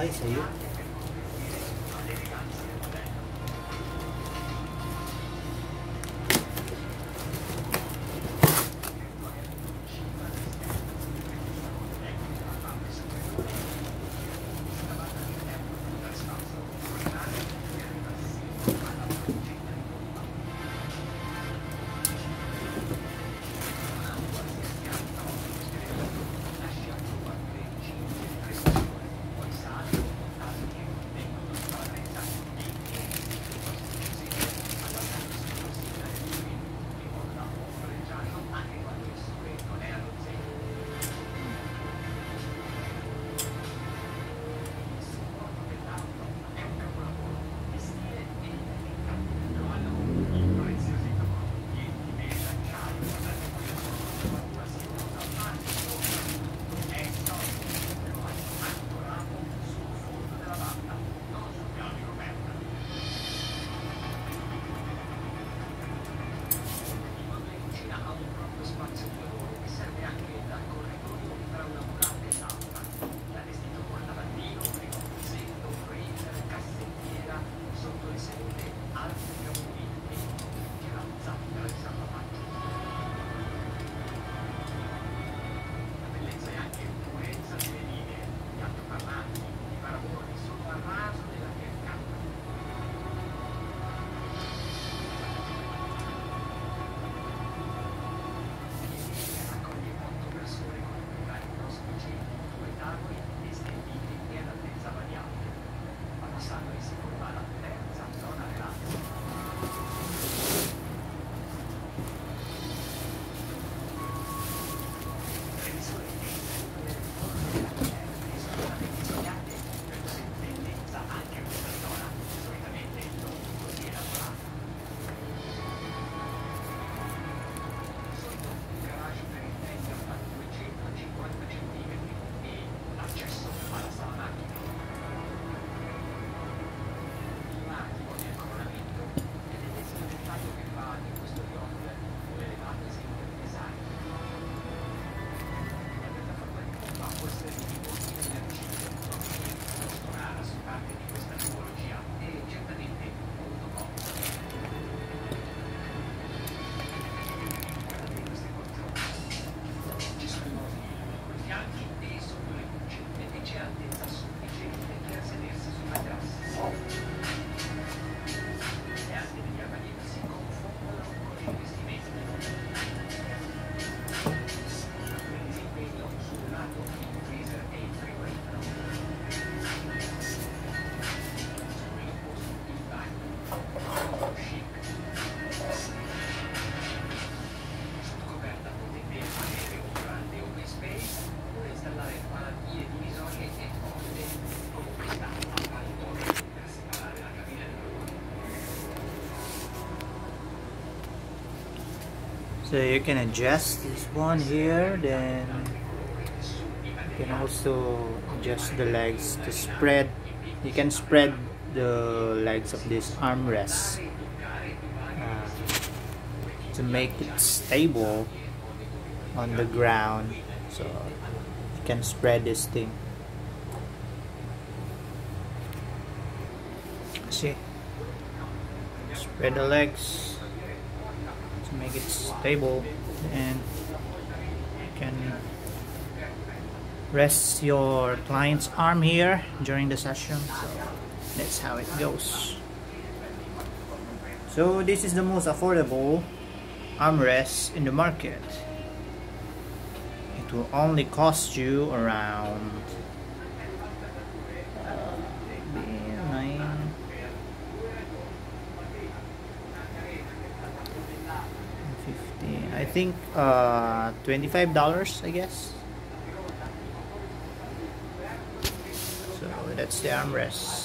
Ay, sa'yo. So you can adjust this one here, then you can also adjust the legs to spread. You can spread the legs of this armrest to make it stable on the ground. So you can spread this thing. See, spread the legs to make it stable, and you can rest your client's arm here during the session. So that's how it goes. So this is the most affordable armrest in the market. It will only cost you around I think $25, I guess. So that's the armrest.